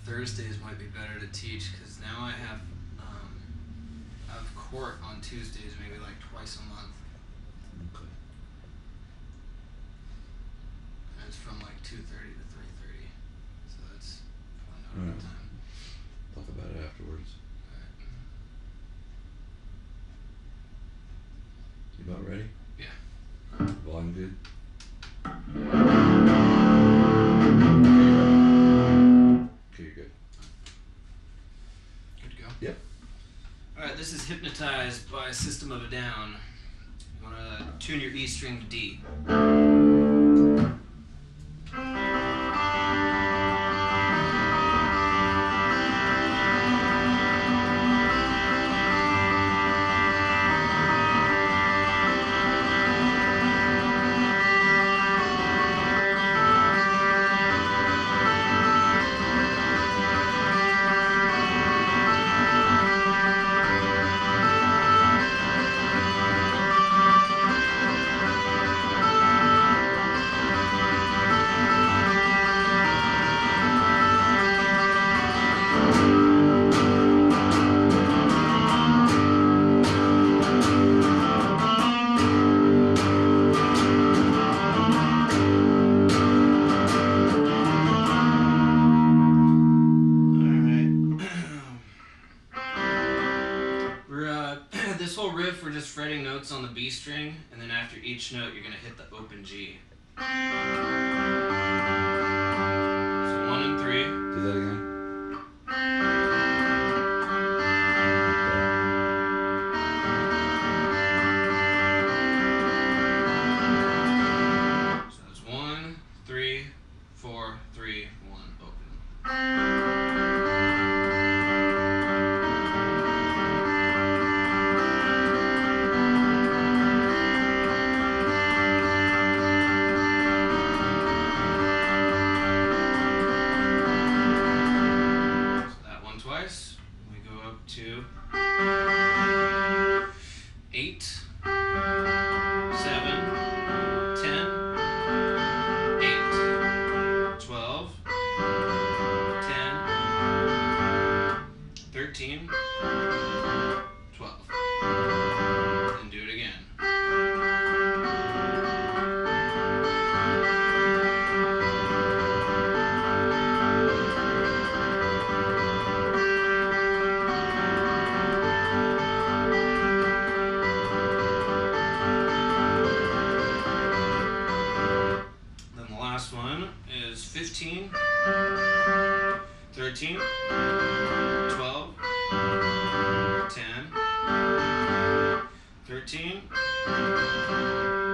Thursdays might be better to teach because now I have court on Tuesdays, maybe like twice a month. Okay. And it's from like 2:30 to 3:30, so that's probably not a Alright. good time. Talk about it afterwards. You about ready? Yeah. Volume good? Okay, you're good. Good to go? Yep. Alright, this is Hypnotize by System of a Down. You want to tune your E string to D. This whole riff, we're just fretting notes on the B string, and then after each note, you're going to hit the open G. So 1 and 3. Do that again. So that's 1, 3, 4, 3, 1, open. Twice. We go up to 8, 7, 10, 8, 12, 10, 13, 12. And do it again. Last one is 15, 13, 12, 10, 13,